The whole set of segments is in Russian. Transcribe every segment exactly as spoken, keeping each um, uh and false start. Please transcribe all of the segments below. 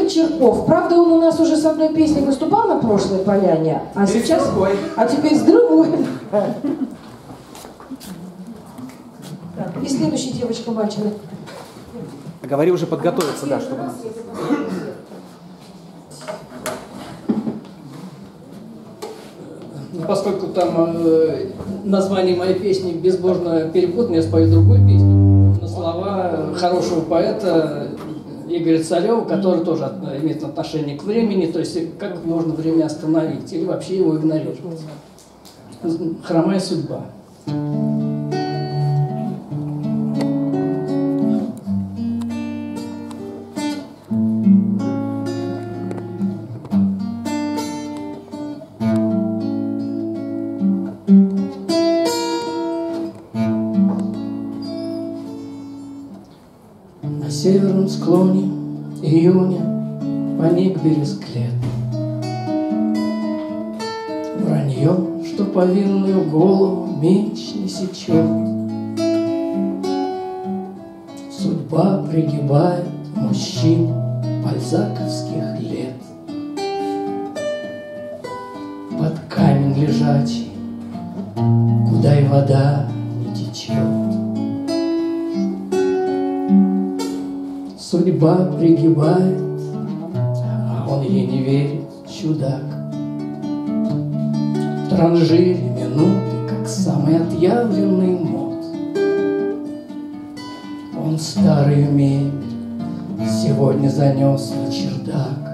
Вечерков. Правда, он у нас уже с одной песней выступал на прошлой поляне, а и сейчас... другой. А теперь с другой. И следующая девочка, мальчик. Говори уже подготовиться, да, чтобы... Поскольку там э, название моей песни безбожно перепутано, я спою другую песню на слова хорошего поэта Игоря Царева, который тоже от, имеет отношение к времени, то есть как можно время остановить или вообще его игнорировать. «Хромая судьба». На северном склоне июня поник бересклет. Вранье, что повинную голову меч не сечет. Судьба пригибает мужчин бальзаковских лет. Под камень лежачий, куда и вода не течет. Судьба пригибает, а он ей не верит, чудак. В транжире минуты, как самый отъявленный мод. Он старую мебель сегодня занес на чердак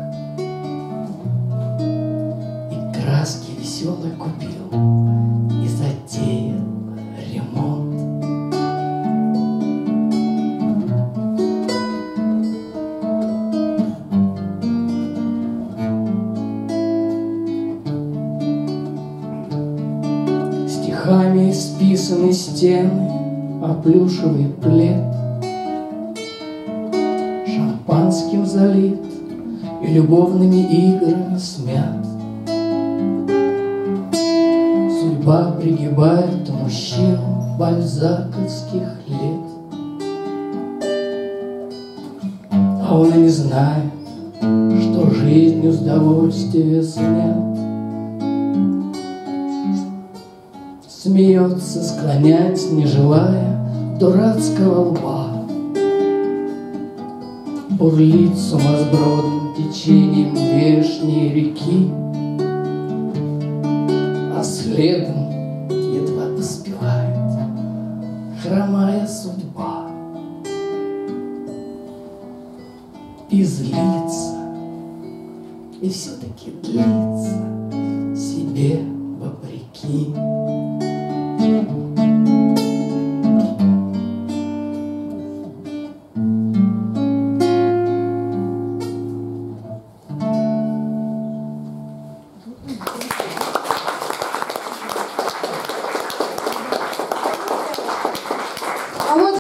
и краски веселые купил и затеял ремонт. Стихами исписаны стены, а плюшевый плед шампанским залит и любовными играми смят. Судьба пригибает мужчину бальзаковских лет, а он и не знает, что жизнью с удовольствия снят. Смеется, склонять не желая дурацкого лба. Бурлит сумасбродным течением вешней реки, а следом едва поспевает хромая судьба. И злится, и все-таки длится себе вопреки.